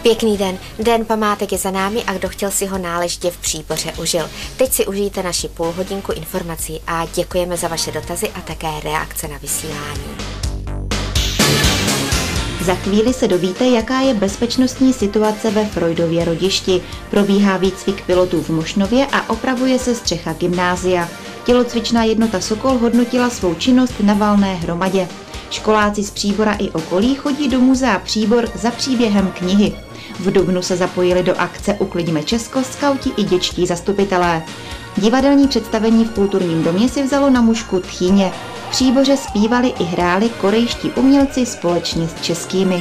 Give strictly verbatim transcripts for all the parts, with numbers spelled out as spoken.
Pěkný den. Den památek je za námi a kdo chtěl si ho náležitě v Příboře užil. Teď si užijte naši půlhodinku informací a děkujeme za vaše dotazy a také reakce na vysílání. Za chvíli se dovíte, jaká je bezpečnostní situace ve Freudově Rodišti. Probíhá výcvik pilotů v Mošnově a opravuje se střecha gymnázia. Tělocvičná jednota Sokol hodnotila svou činnost na valné hromadě. Školáci z Příbora i okolí chodí do muzea Příbor za příběhem knihy. V dubnu se zapojili do akce Uklidíme Česko skauti i dětští zastupitelé. Divadelní představení v kulturním domě si vzalo na mušku Tchýně. V Příboře zpívali i hráli korejští umělci společně s českými.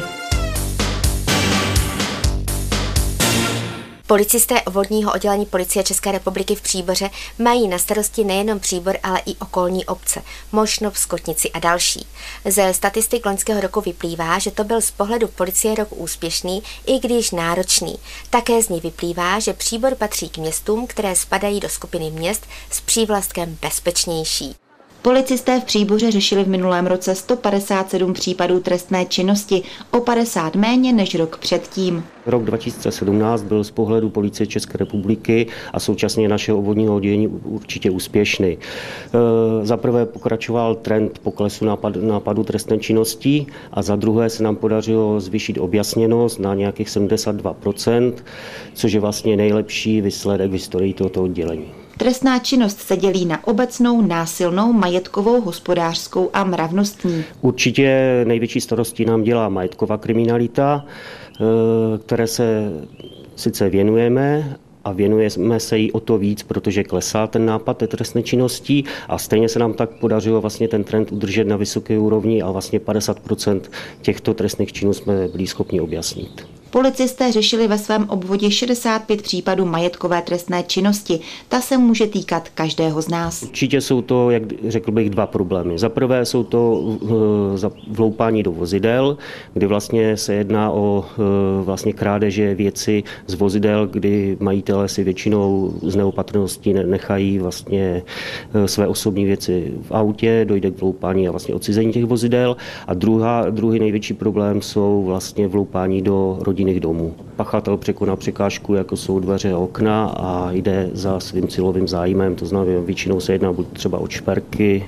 Policisté obvodního oddělení Policie České republiky v Příboře mají na starosti nejenom Příbor, ale i okolní obce, Mošnov, Skotnici a další. Ze statistik loňského roku vyplývá, že to byl z pohledu policie rok úspěšný, i když náročný. Také z ní vyplývá, že Příbor patří k městům, které spadají do skupiny měst s přívlastkem bezpečnější. Policisté v Příboře řešili v minulém roce sto padesát sedm případů trestné činnosti, o padesát méně než rok předtím. Rok dva tisíce sedmnáct byl z pohledu Policie České republiky a současně našeho obvodního oddělení určitě úspěšný. Za prvé pokračoval trend poklesu nápadu, nápadu trestné činnosti a za druhé se nám podařilo zvýšit objasněnost na nějakých sedmdesát dva procent, což je vlastně nejlepší výsledek v historii tohoto oddělení. Trestná činnost se dělí na obecnou, násilnou, majetkovou, hospodářskou a mravnostní. Určitě největší starosti nám dělá majetková kriminalita, které se sice věnujeme, a věnujeme se jí o to víc, protože klesá ten nápad té trestné činnosti a stejně se nám tak podařilo vlastně ten trend udržet na vysoké úrovni a vlastně padesát procent těchto trestných činů jsme byli schopni objasnit. Policisté řešili ve svém obvodě šedesát pět případů majetkové trestné činnosti. Ta se může týkat každého z nás. Určitě jsou to, jak řekl bych, dva problémy. Za prvé jsou to vloupání do vozidel, kdy vlastně se jedná o vlastně krádeže věci z vozidel, kdy majitelé si většinou z neopatrnosti nechají vlastně své osobní věci v autě, dojde k vloupání a vlastně odcizení těch vozidel. A druhá, druhý největší problém jsou vlastně vloupání do rodinných domů. Pachatel překoná překážku, jako jsou dveře a okna a jde za svým cílovým zájmem, to znamená, většinou se jedná buď třeba o šperky,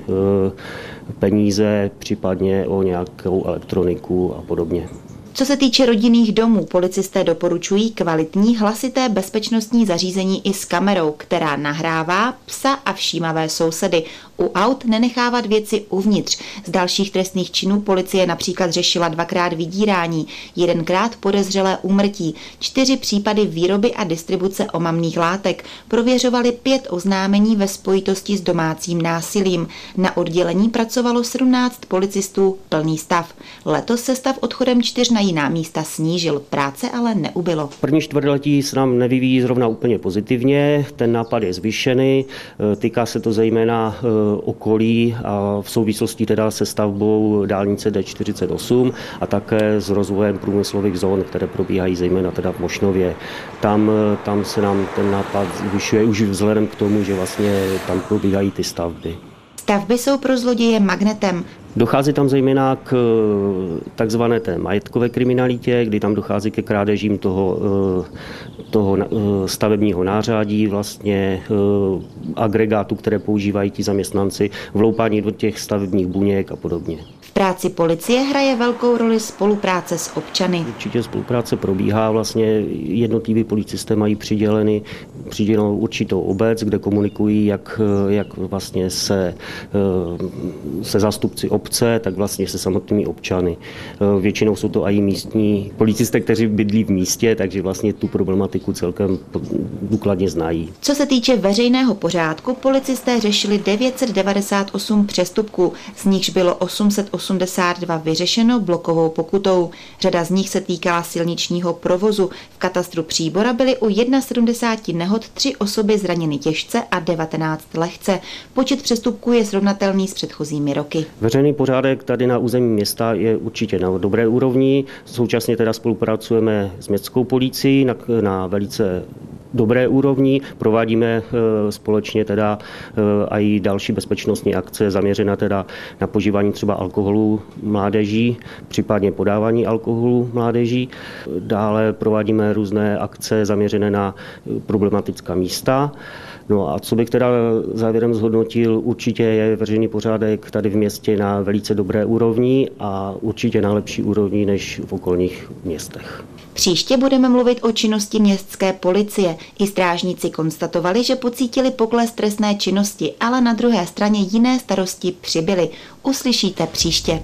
peníze, případně o nějakou elektroniku a podobně. Co se týče rodinných domů, policisté doporučují kvalitní hlasité bezpečnostní zařízení i s kamerou, která nahrává psa a všímavé sousedy. U aut nenechávat věci uvnitř. Z dalších trestných činů policie například řešila dvakrát vydírání, jedenkrát podezřelé úmrtí, čtyři případy výroby a distribuce omamných látek, prověřovali pět oznámení ve spojitosti s domácím násilím. Na oddělení pracovalo sedmnáct policistů, plný stav. Letos se stav odchodem čtyř na jiná místa snížil, práce ale neubylo. První čtvrtletí se nám nevyvíjí zrovna úplně pozitivně, ten nápad je zvýšený, týká se to zejména okolí a v souvislosti teda se stavbou dálnice D čtyřicet osm a také s rozvojem průmyslových zón, které probíhají zejména teda v Mošnově. Tam, tam se nám ten nápad zvyšuje už vzhledem k tomu, že vlastně tam probíhají ty stavby. Stavby jsou pro zloděje magnetem. Dochází tam zejména k takzvané té majetkové kriminalitě, kdy tam dochází ke krádežím toho, toho stavebního nářadí, vlastně agregátů, které používají ti zaměstnanci, vloupání do těch stavebních buněk a podobně. V práci policie hraje velkou roli spolupráce s občany. Určitě spolupráce probíhá, vlastně jednotliví policisté mají přiděleny, přidělenou určitou obec, kde komunikují jak, jak vlastně se, se zástupci obce, tak vlastně se samotnými občany. Většinou jsou to i místní policisté, kteří bydlí v místě, takže vlastně tu problematiku celkem důkladně znají. Co se týče veřejného pořádku, policisté řešili devět set devadesát osm přestupků, z nichž bylo osm set osmdesát dva vyřešeno blokovou pokutou. Řada z nich se týkala silničního provozu. V katastru Příbora byly u sedmdesáti jedna nehod tři osoby zraněny těžce a devatenáct lehce. Počet přestupků je srovnatelný s předchozími roky. Veřejný pořádek tady na území města je určitě na dobré úrovni. Současně teda spolupracujeme s městskou policií na, na velice dobré úrovni. Provádíme společně teda i další bezpečnostní akce zaměřená teda na požívání třeba alkoholu mládeží, případně podávání alkoholu mládeží. Dále provádíme různé akce zaměřené na problematická místa. No a co bych teda závěrem zhodnotil, určitě je veřejný pořádek tady v městě na velice dobré úrovni a určitě na lepší úrovni než v okolních městech. Příště budeme mluvit o činnosti městské policie. I strážníci konstatovali, že pocítili pokles trestné činnosti, ale na druhé straně jiné starosti přibyly. Uslyšíte příště.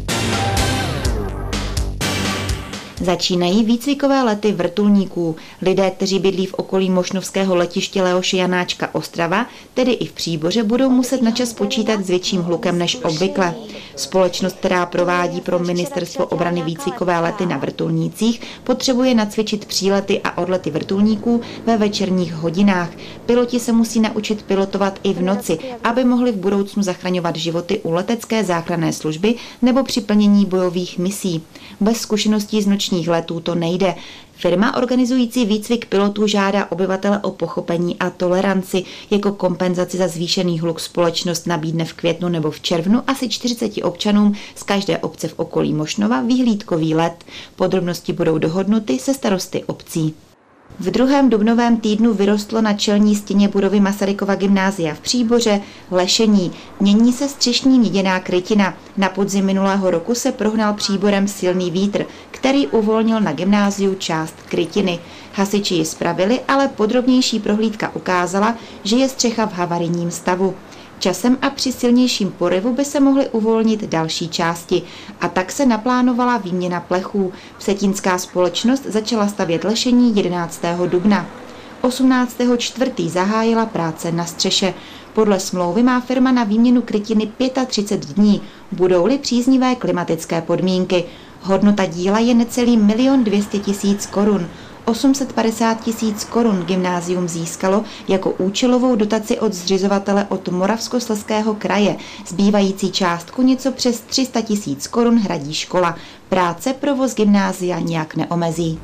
Začínají výcvikové lety vrtulníků. Lidé, kteří bydlí v okolí mošnovského letiště Leoše Janáčka Ostrava, tedy i v Příboře, budou muset načas počítat s větším hlukem než obvykle. Společnost, která provádí pro Ministerstvo obrany výcvikové lety na vrtulnících, potřebuje nacvičit přílety a odlety vrtulníků ve večerních hodinách. Piloti se musí naučit pilotovat i v noci, aby mohli v budoucnu zachraňovat životy u letecké záchranné služby nebo při plnění bojových misí. Bez zkušeností z nočních letů to nejde. Firma organizující výcvik pilotů žádá obyvatele o pochopení a toleranci. Jako kompenzaci za zvýšený hluk společnost nabídne v květnu nebo v červnu asi čtyřiceti občanům z každé obce v okolí Mošnova vyhlídkový let. Podrobnosti budou dohodnuty se starosty obcí. V druhém dubnovém týdnu vyrostlo na čelní stěně budovy Masarykova gymnázia v Příboře lešení. Mění se střešní měděná krytina. Na podzim minulého roku se prohnal Příborem silný vítr, který uvolnil na gymnáziu část krytiny. Hasiči ji spravili, ale podrobnější prohlídka ukázala, že je střecha v havarijním stavu. Časem a při silnějším poryvu by se mohly uvolnit další části a tak se naplánovala výměna plechů. Vsetínská společnost začala stavět lešení jedenáctého dubna. osmnáctého čtvrtého zahájila práce na střeše. Podle smlouvy má firma na výměnu krytiny třicet pět dní, budou-li příznivé klimatické podmínky. Hodnota díla je necelý milion dvě stě tisíc korun. osm set padesát tisíc korun gymnázium získalo jako účelovou dotaci od zřizovatele od Moravskoslezského kraje. Zbývající částku něco přes tři sta tisíc korun hradí škola. Práce provoz gymnázia nijak neomezí.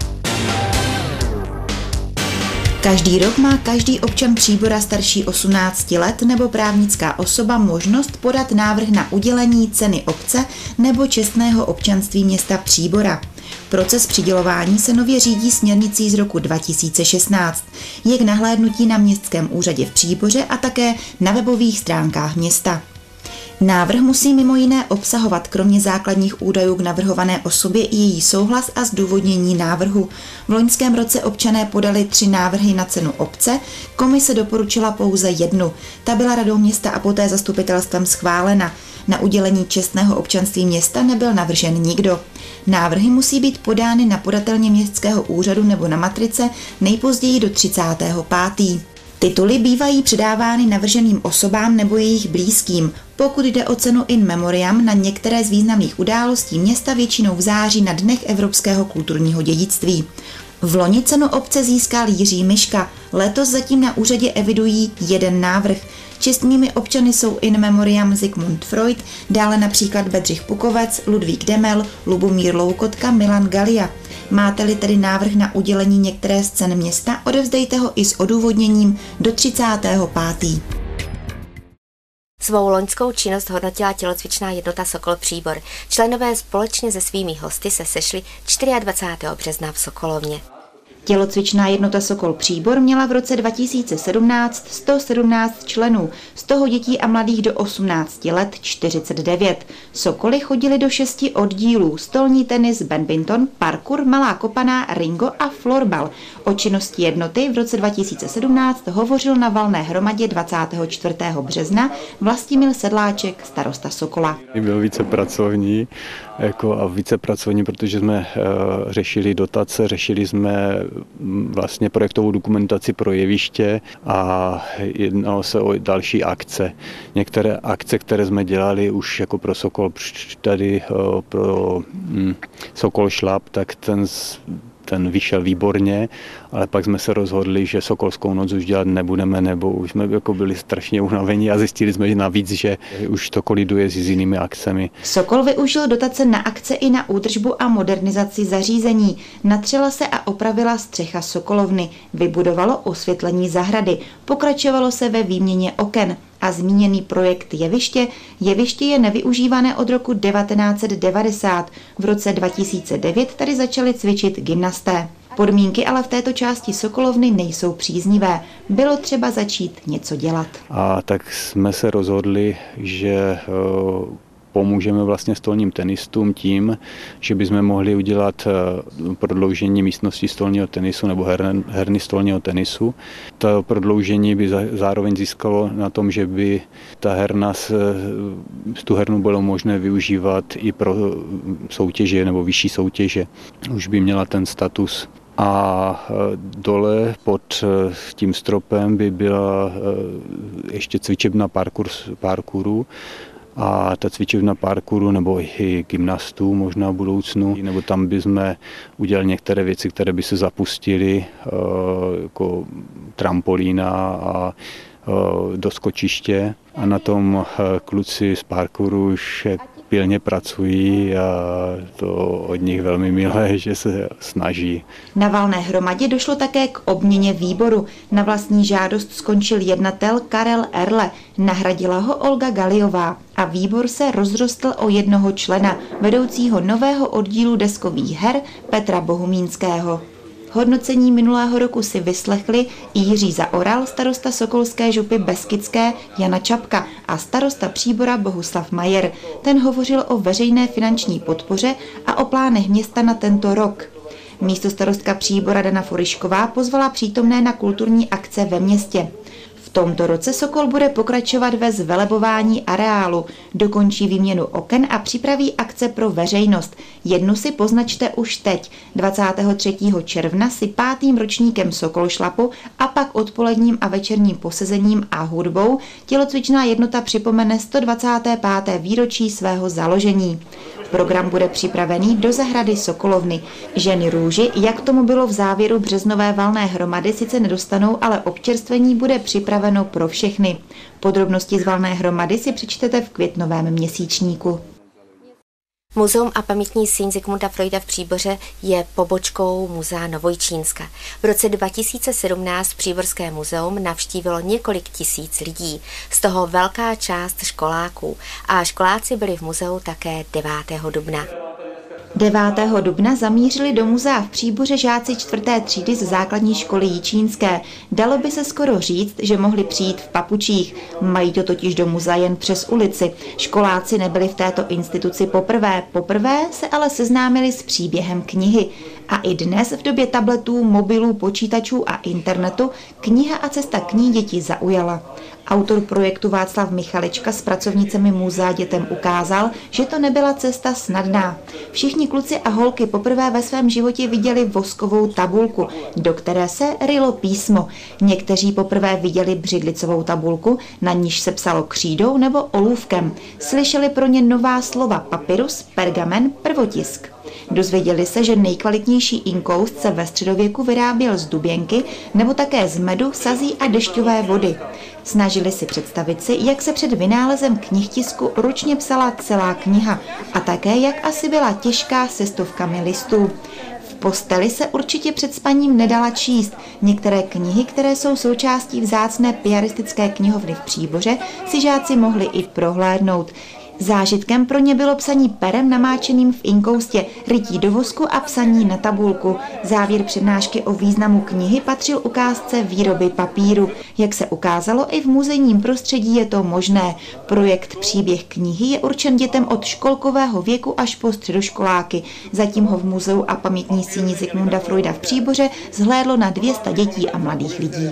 Každý rok má každý občan Příbora starší osmnácti let nebo právnická osoba možnost podat návrh na udělení ceny obce nebo čestného občanství města Příbora. Proces přidělování se nově řídí směrnicí z roku dva tisíce šestnáct. Je k nahlédnutí na městském úřadě v Příboře a také na webových stránkách města. Návrh musí mimo jiné obsahovat kromě základních údajů k navrhované osobě i její souhlas a zdůvodnění návrhu. V loňském roce občané podali tři návrhy na cenu obce, komise doporučila pouze jednu. Ta byla radou města a poté zastupitelstvem schválena. Na udělení čestného občanství města nebyl navržen nikdo. Návrhy musí být podány na podatelně městského úřadu nebo na matrice nejpozději do třicátého pátého Tituly bývají předávány navrženým osobám nebo jejich blízkým. Pokud jde o cenu in memoriam na některé z významných událostí města, většinou v září na Dnech evropského kulturního dědictví. V loni cenu obce získal Jiří Miška, letos zatím na úřadě evidují jeden návrh. Čestnými občany jsou in memoriam Sigmund Freud, dále například Bedřich Pukovec, Ludvík Demel, Lubomír Loukotka, Milan Galia. Máte-li tedy návrh na udělení některé z cen města, odevzdejte ho i s odůvodněním do třicátého pátého Svou loňskou činnost hodnotila tělocvičná jednota Sokol Příbor. Členové společně se svými hosty se sešli dvacátého čtvrtého března v Sokolovně. Tělocvičná jednota Sokol Příbor měla v roce dva tisíce sedmnáct sto sedmnáct členů, z toho dětí a mladých do osmnácti let čtyřicet devět. Sokoly chodili do šesti oddílů: stolní tenis, badminton, parkour, malá kopaná, ringo a florbal. O činnosti jednoty v roce dva tisíce sedmnáct hovořil na valné hromadě dvacátého čtvrtého března Vlastimil Sedláček, starosta Sokola. Byl více pracovní jako a více pracovní, protože jsme uh, řešili dotace, řešili jsme vlastně projektovou dokumentaci pro jeviště a jednalo se o další akce. Některé akce, které jsme dělali už jako pro Sokol, tady pro Sokol Šlap, tak ten ten vyšel výborně, ale pak jsme se rozhodli, že Sokolskou noc už dělat nebudeme, nebo už jsme jako byli strašně unavení a zjistili jsme že navíc, že už to koliduje s jinými akcemi. Sokol využil dotace na akce i na údržbu a modernizaci zařízení. Natřela se a opravila střecha Sokolovny, vybudovalo osvětlení zahrady, pokračovalo se ve výměně oken a zmíněný projekt Jeviště. Jeviště je nevyužívané od roku devatenáct set devadesát. V roce dva tisíce devět tady začali cvičit gymnasté. Podmínky ale v této části Sokolovny nejsou příznivé. Bylo třeba začít něco dělat. A tak jsme se rozhodli, že pomůžeme vlastně stolním tenistům tím, že bychom mohli udělat prodloužení místnosti stolního tenisu nebo herny stolního tenisu. To prodloužení by zároveň získalo na tom, že by ta herna, tu hernu bylo možné využívat i pro soutěže nebo vyšší soutěže. Už by měla ten status. A dole pod tím stropem by byla ještě cvičebna parkour, parkouru, a ta cvičebna parkouru nebo i gymnastů možná v budoucnu, nebo tam bychom udělali některé věci, které by se zapustily, jako trampolína a doskočiště. A na tom kluci z parkouru už pilně pracují a to od nich velmi milé, že se snaží. Na valné hromadě došlo také k obměně výboru. Na vlastní žádost skončil jednatel Karel Erle, nahradila ho Olga Galiová a výbor se rozrostl o jednoho člena, vedoucího nového oddílu deskových her Petra Bohumínského. Hodnocení minulého roku si vyslechli i Jiří Zaoral, starosta Sokolské župy Beskydské Jana Čapka a starosta Příbora Bohuslav Majer. Ten hovořil o veřejné finanční podpoře a o plánech města na tento rok. Místostarostka Příbora Dana Forišková pozvala přítomné na kulturní akce ve městě. V tomto roce Sokol bude pokračovat ve zvelebování areálu, dokončí výměnu oken a připraví akce pro veřejnost. Jednu si poznačte už teď. dvacátého třetího června si pátým ročníkem Sokol šlapu a pak odpoledním a večerním posezením a hudbou tělocvičná jednota připomene sto dvacáté páté výročí svého založení. Program bude připravený do zahrady Sokolovny. Ženy růži, jak tomu bylo v závěru březnové valné hromady, sice nedostanou, ale občerstvení bude připraveno pro všechny. Podrobnosti z valné hromady si přečtete v květnovém měsíčníku. Muzeum a pamětní síň Zikmunda Freuda v Příboře je pobočkou Muzea Novojčínska. V roce dva tisíce sedmnáct Příborské muzeum navštívilo několik tisíc lidí, z toho velká část školáků, a školáci byli v muzeu také devátého dubna. devátého dubna zamířili do muzea v Příboře žáci čtvrté třídy z základní školy Jičínské. Dalo by se skoro říct, že mohli přijít v papučích. Mají to totiž do muzea jen přes ulici. Školáci nebyli v této instituci poprvé. Poprvé se ale seznámili s příběhem knihy. A i dnes v době tabletů, mobilů, počítačů a internetu kniha a cesta k ní děti zaujala. Autor projektu Václav Michalička s pracovnicemi muzea dětem ukázal, že to nebyla cesta snadná. Všichni kluci a holky poprvé ve svém životě viděli voskovou tabulku, do které se rylo písmo. Někteří poprvé viděli břidlicovou tabulku, na níž se psalo křídou nebo olůvkem. Slyšeli pro ně nová slova papyrus, pergamen, prvotisk. Dozvěděli se, že nejkvalitnější inkoust se ve středověku vyráběl z duběnky nebo také z medu, sazí a dešťové vody. Snažili si představit si, jak se před vynálezem knihtisku ručně psala celá kniha a také, jak asi byla těžká se stovkami listů. V posteli se určitě před spaním nedala číst. Některé knihy, které jsou součástí vzácné piaristické knihovny v Příboře, si žáci mohli i prohlédnout. Zážitkem pro ně bylo psaní perem namáčeným v inkoustě, rytí do vosku a psaní na tabulku. Závěr přednášky o významu knihy patřil ukázce výroby papíru. Jak se ukázalo, i v muzejním prostředí je to možné. Projekt Příběh knihy je určen dětem od školkového věku až po středoškoláky. Zatím ho v muzeu a pamětní síni Zikmunda Freuda v Příboře zhlédlo na dvě stě dětí a mladých lidí.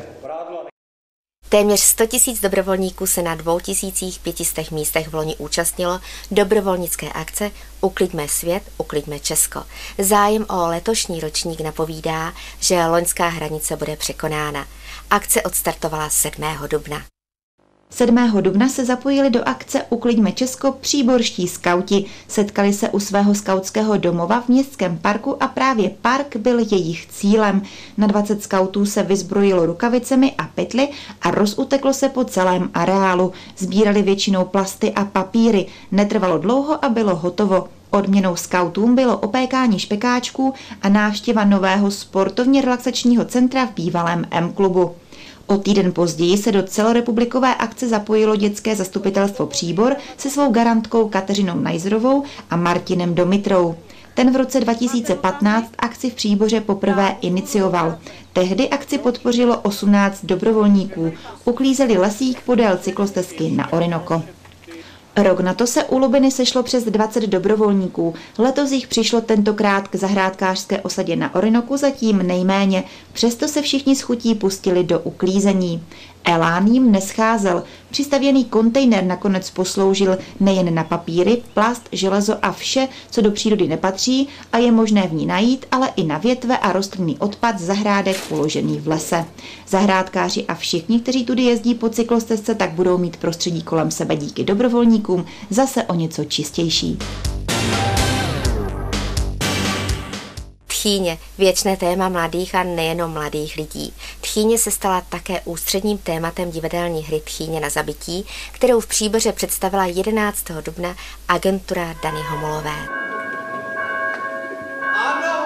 Téměř sto tisíc dobrovolníků se na dvou tisících pětistech místech v loni účastnilo dobrovolnické akce Ukliďme svět, ukliďme Česko. Zájem o letošní ročník napovídá, že loňská hranice bude překonána. Akce odstartovala sedmého dubna. sedmého dubna se zapojili do akce Ukliďme Česko příborští skauti. Setkali se u svého skautského domova v městském parku a právě park byl jejich cílem. Na dvacet skautů se vyzbrojilo rukavicemi a pytli a rozuteklo se po celém areálu. Sbírali většinou plasty a papíry. Netrvalo dlouho a bylo hotovo. Odměnou skautům bylo opékání špekáčků a návštěva nového sportovně relaxačního centra v bývalém M-klubu. O týden později se do celorepublikové akce zapojilo dětské zastupitelstvo Příbor se svou garantkou Kateřinou Najzrovou a Martinem Domitrou. Ten v roce dva tisíce patnáct akci v Příboře poprvé inicioval. Tehdy akci podpořilo osmnáct dobrovolníků. Uklízeli lesík podél cyklostezky na Orinoco. Rok na to se u Lubiny sešlo přes dvacet dobrovolníků. Letos jich přišlo tentokrát k zahrádkářské osadě na Orinoku zatím nejméně. Přesto se všichni s chutí pustili do uklízení. Elán jim nescházel. Přistavěný kontejner nakonec posloužil nejen na papíry, plast, železo a vše, co do přírody nepatří a je možné v ní najít, ale i na větve a rostlinný odpad z zahrádek uložený v lese. Zahrádkáři a všichni, kteří tudy jezdí po cyklostezce, tak budou mít prostředí kolem sebe díky dobrovolníkům zase o něco čistější. Tchýně, věčné téma mladých a nejenom mladých lidí. Tchýně se stala také ústředním tématem divadelní hry Tchýně na zabití, kterou v Příboře představila jedenáctého dubna agentura Dany Homolové. Ano!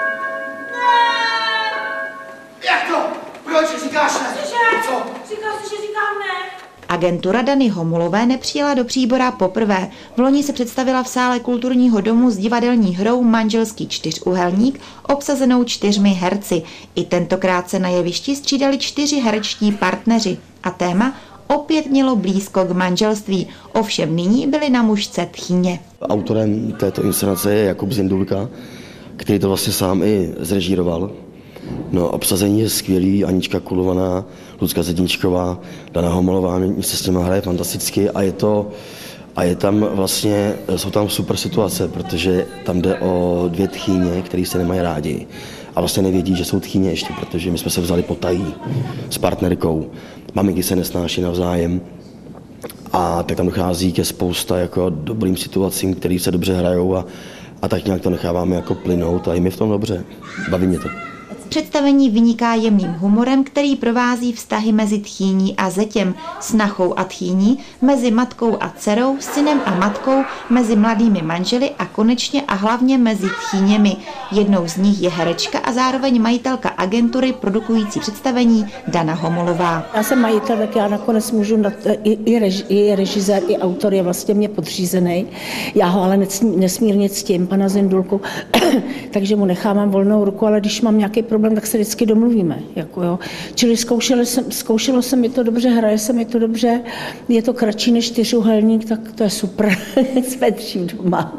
Ne! Jak to? Proč říkáš ne? Cože? Co? Říkal jsi, že říkám ne. Agentura Dany Homolové nepřijela do Příbora poprvé. V loni se představila v sále kulturního domu s divadelní hrou Manželský čtyřúhelník, obsazenou čtyřmi herci. I tentokrát se na jevišti střídali čtyři herečtí partneři a téma opět mělo blízko k manželství. Ovšem nyní byli na mužce Tchýně. Autorem této inscenace je Jakub Zindulka, který to vlastně sám i zrežíroval. No, obsazení je skvělý, Anička Kulovaná, Lucka Zedničková, Dana Homolová, mě se s těma hraje fantasticky a je to, a je tam vlastně, jsou tam super situace, protože tam jde o dvě tchýně, které se nemají rádi a vlastně nevědí, že jsou tchýně ještě, protože my jsme se vzali potají s partnerkou, maminky se nesnáší navzájem a tak tam dochází ke spousta jako dobrým situacím, které se dobře hrajou a, a tak nějak to necháváme jako plynout a i mi v tom dobře, baví mě to. Představení vyniká jemným humorem, který provází vztahy mezi tchýní a zetěm, snachou a tchýní, mezi matkou a dcerou, synem a matkou, mezi mladými manželi a konečně a hlavně mezi tchýněmi. Jednou z nich je herečka a zároveň majitelka agentury produkující představení Dana Homolová. Já jsem majitel, tak já nakonec můžu, na, i, i, reži, i režisér, i autor je vlastně mě podřízený. Já ho ale nesmírně ctím, pana Zindulku, takže mu nechávám volnou ruku, ale když mám nějaký problém, tak se vždycky domluvíme. Jako jo. Čili zkoušelo jsem, zkoušelo se mi to dobře, hraje se mi to dobře, je to kratší než čtyřúhelník, tak to je super. Jsme tři doma.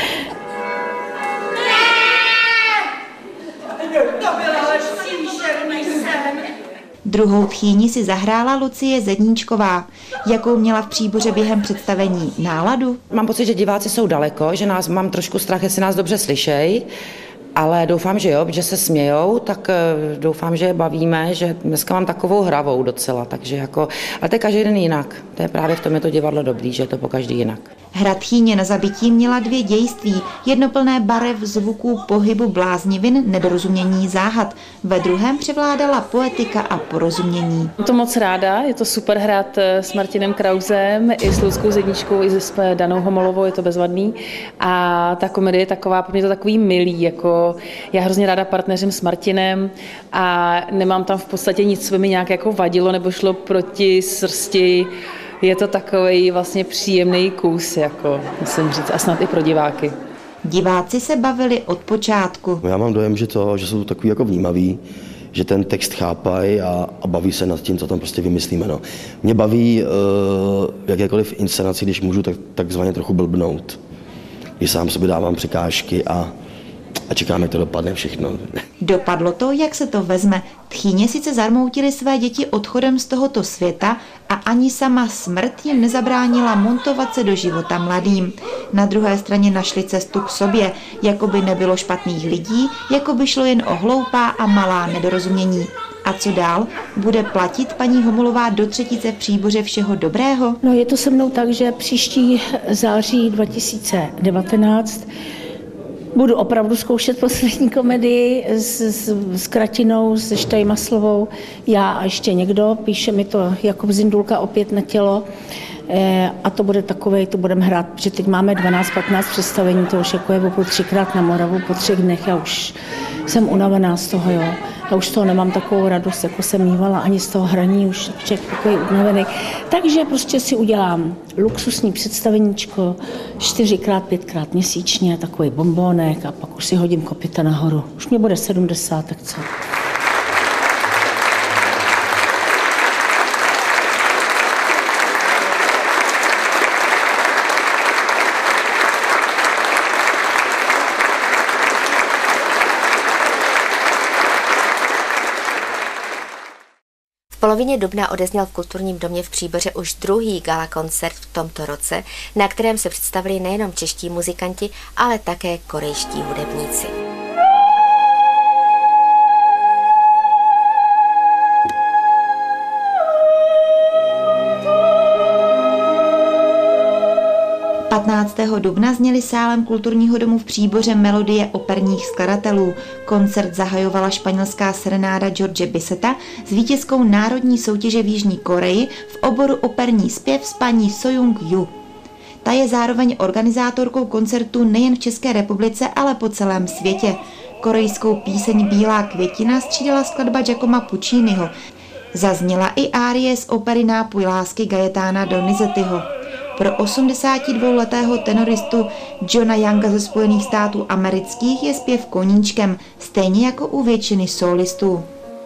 Druhou tchýni si zahrála Lucie Zedníčková. Jakou měla v Příboře během představení náladu? Mám pocit, že diváci jsou daleko, že nás mám trošku strach, jestli nás dobře slyšejí. Ale doufám, že jo, že se smějou, tak doufám, že je bavíme, že dneska mám takovou hravou docela, takže jako, ale to je každý den jinak. To je právě v tom je to divadlo dobrý, že je to po každý jinak. Hra Tchýně na zabití měla dvě dějství, jedno plné barev, zvuků, pohybu, bláznivin, nedorozumění, záhad. Ve druhém převládala poetika a porozumění. Mám to moc ráda, je to super hrát s Martinem Krausem, i s Luckou Zedničkou, i s Danou Homolovou, je to bezvadný. A ta komedie je taková, pro mě to takový milý, jako já hrozně ráda partneřím s Martinem a nemám tam v podstatě nic, co by mi nějak jako vadilo nebo šlo proti srsti. Je to takový vlastně příjemný kus, jako musím říct, a snad i pro diváky. Diváci se bavili od počátku. Já mám dojem, že, to, že jsou takový jako vnímaví, že ten text chápají a, a baví se nad tím, co tam prostě vymyslíme. No. Mě baví uh, jakékoliv inscenaci, když můžu tak, takzvaně trochu blbnout. Když sám sobě dávám překážky a, a čekáme, jak to dopadne všechno. Dopadlo to, jak se to vezme. Tchýně sice zarmoutili své děti odchodem z tohoto světa a ani sama smrt jim nezabránila montovat se do života mladým. Na druhé straně našli cestu k sobě, jako by nebylo špatných lidí, jako by šlo jen o hloupá a malá nedorozumění. A co dál? Bude platit paní Homolová do třetice v Příboře všeho dobrého? No je to se mnou tak, že příští září dva tisíce devatenáct budu opravdu zkoušet poslední komedii s, s, s Kratinou, se Štajmaslovou. Já a ještě někdo, píše mi to Jakub Zindulka opět na tělo. E, a to bude takové, to budeme hrát, protože teď máme dvanáct patnáct představení, to už jako je opravdu třikrát na Moravu po třech dnech, já už jsem unavená z toho, jo. Já už z toho nemám takovou radost, jako jsem mývala, ani z toho hraní, už člověk takový unavený. Takže prostě si udělám luxusní představeníčko, čtyřikrát, pětkrát měsíčně, takový bombónek a pak už si hodím kopyta nahoru. Už mě bude sedmdesát, tak co? V polovině dubna odezněl v Kulturním domě v Příboře už druhý gala koncert v tomto roce, na kterém se představili nejenom čeští muzikanti, ale také korejští hudebníci. patnáctého dubna zněly sálem Kulturního domu v Příboře melodie operních skladatelů. Koncert zahajovala španělská serenáda George Bisseta s vítězkou národní soutěže v Jižní Koreji v oboru operní zpěv s paní Sojung Ju. Ta je zároveň organizátorkou koncertů nejen v České republice, ale po celém světě. Korejskou píseň Bílá květina střídala skladba Giacomo Pucciniho. Zazněla i árie z opery Nápoj lásky Gajetána Donizettiho. Pro osmdesátidvouletého tenoristu Johna Younga ze Spojených států amerických je zpěv koníčkem, stejně jako u většiny solistů.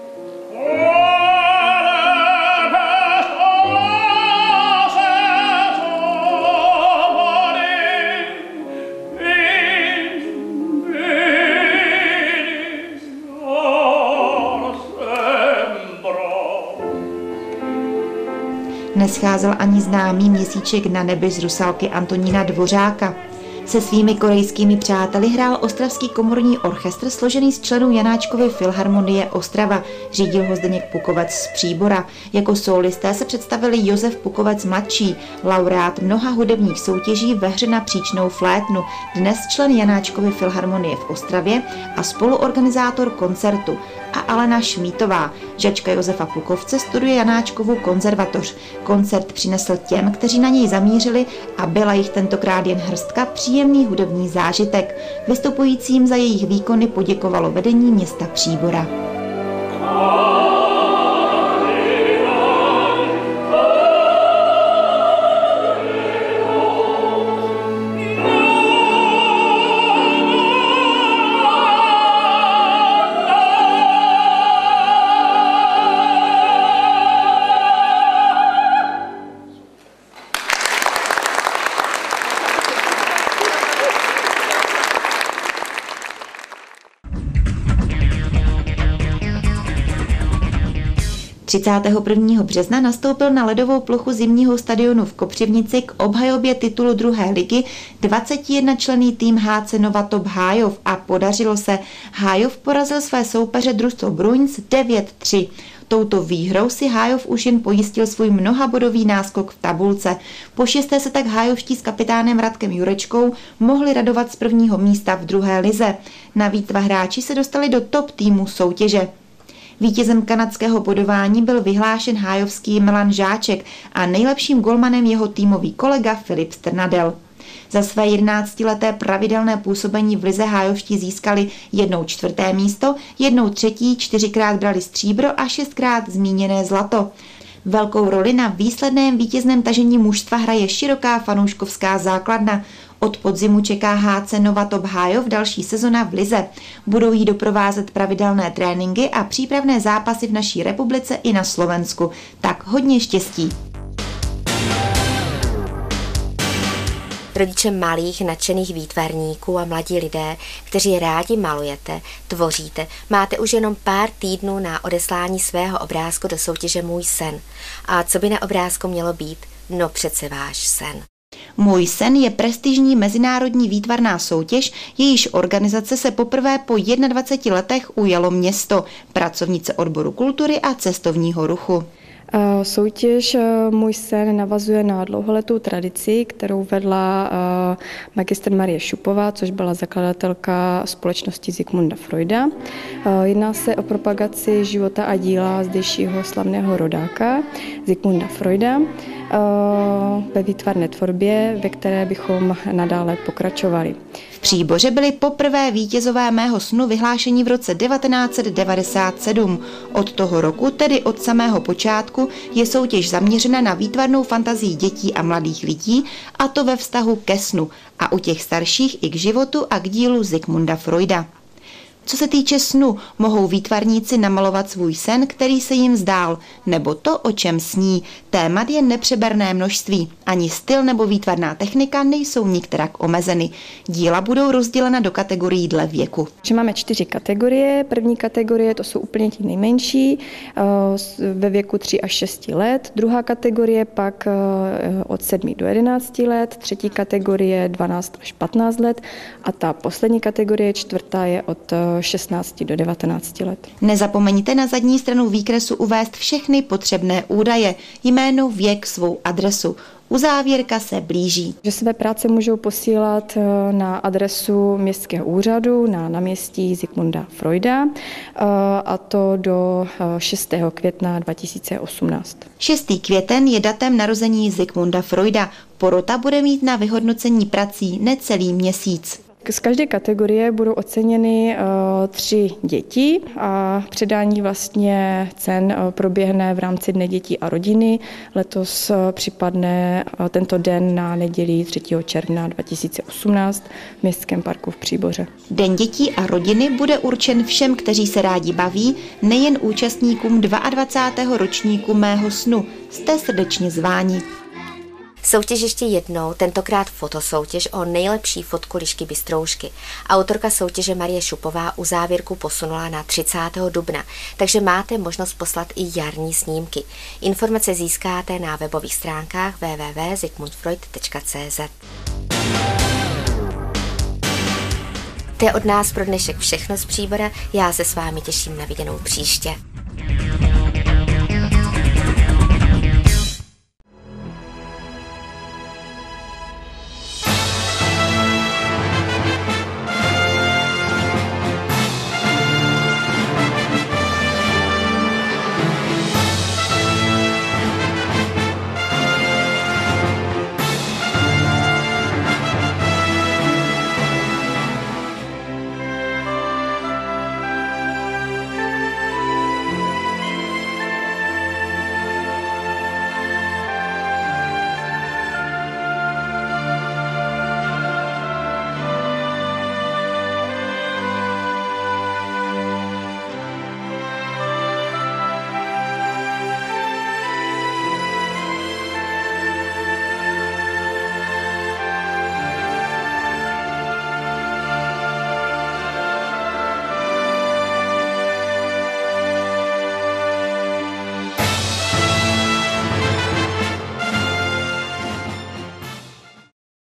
Nescházel ani známý Měsíček na nebi z Rusalky Antonína Dvořáka. Se svými korejskými přáteli hrál ostravský komorní orchestr složený z členů Janáčkovy filharmonie Ostrava. Řídil ho Zdeněk Pukovec z Příbora. Jako sólisté se představili Josef Pukovec mladší, laureát mnoha hudebních soutěží ve hře na příčnou flétnu, dnes člen Janáčkovy filharmonie v Ostravě a spoluorganizátor koncertu, a Alena Šmítová, žačka Josefa Pukovce, studuje Janáčkovu konzervatoř. Koncert přinesl těm, kteří na něj zamířili, a byla jich tentokrát jen hrstka, příjemný hudební zážitek. Vystupujícím za jejich výkony poděkovalo vedení města Příbora. třicátého prvního března nastoupil na ledovou plochu zimního stadionu v Kopřivnici k obhajobě titulu druhé ligy dvacetijednočlenný tým H C Novatop Hájov a podařilo se. Hájov porazil své soupeře družstvo Bruins devět tři. Touto výhrou si Hájov už jen pojistil svůj mnohabodový náskok v tabulce. Po šesté se tak hájovští s kapitánem Radkem Jurečkou mohli radovat z prvního místa v druhé lize. Navíc dva hráči se dostali do top týmu soutěže. Vítězem kanadského bodování byl vyhlášen hájovský Milan Žáček a nejlepším golmanem jeho týmový kolega Filip Strnadel. Za své jedenáctileté pravidelné působení v lize hájovští získali jednou čtvrté místo, jednou třetí, čtyřikrát brali stříbro a šestkrát zmíněné zlato. Velkou roli na výsledném vítězném tažení mužstva hraje široká fanouškovská základna. Od podzimu čeká H C Novatop Hájov další sezona v lize. Budou jí doprovázet pravidelné tréninky a přípravné zápasy v naší republice i na Slovensku. Tak hodně štěstí. Rodiče malých nadšených výtvarníků a mladí lidé, kteří rádi malujete, tvoříte, máte už jenom pár týdnů na odeslání svého obrázku do soutěže Můj sen. A co by na obrázku mělo být? No přece váš sen. Můj sen je prestižní mezinárodní výtvarná soutěž, jejíž organizace se poprvé po dvaceti jedné letech ujalo město, pracovnice odboru kultury a cestovního ruchu. Soutěž Můj sen navazuje na dlouholetou tradici, kterou vedla magistr Marie Šupová, což byla zakladatelka společnosti Zikmunda Freuda. Jedná se o propagaci života a díla zdejšího slavného rodáka Zikmunda Freuda ve výtvarné tvorbě, ve které bychom nadále pokračovali. V Příboře byli poprvé vítězové Mého snu vyhlášeni v roce devatenáct set devadesát sedm. Od toho roku, tedy od samého počátku, je soutěž zaměřena na výtvarnou fantazii dětí a mladých lidí, a to ve vztahu ke snu, a u těch starších i k životu a k dílu Zikmunda Freuda. Co se týče snu, mohou výtvarníci namalovat svůj sen, který se jim zdál, nebo to, o čem sní. Témat je nepřeberné množství. Ani styl nebo výtvarná technika nejsou nikterak omezeny. Díla budou rozdělena do kategorií dle věku. Máme čtyři kategorie. První kategorie, to jsou úplně ti nejmenší, ve věku tři až šesti let. Druhá kategorie pak od sedmi do jedenácti let. Třetí kategorie dvanáct až patnáct let. A ta poslední kategorie, čtvrtá, je od šestnácti do devatenácti let. Nezapomeňte na zadní stranu výkresu uvést všechny potřebné údaje, jméno, věk, svou adresu. Uzávěrka se blíží. Že své práce můžou posílat na adresu městského úřadu na náměstí Zikmunda Freuda, a to do šestého května dva tisíce osmnáct. šestý květen je datem narození Zikmunda Freuda. Porota bude mít na vyhodnocení prací necelý měsíc. Z každé kategorie budou oceněny uh, tři děti a předání vlastně cen uh, proběhne v rámci Dne dětí a rodiny. Letos uh, připadne uh, tento den na neděli třetího června dva tisíce osmnáct v Městském parku v Příboře. Den dětí a rodiny bude určen všem, kteří se rádi baví, nejen účastníkům dvacátého druhého ročníku Mého snu. Jste srdečně zváni. Soutěž ještě jednou, tentokrát fotosoutěž o nejlepší fotku Lišky Bystroušky. Autorka soutěže Marie Šupová uzávěrku posunula na třicátého dubna, takže máte možnost poslat i jarní snímky. Informace získáte na webových stránkách w w w tečka zikmund freud tečka c z. To je od nás pro dnešek všechno z Příbora, já se s vámi těším na viděnou příště.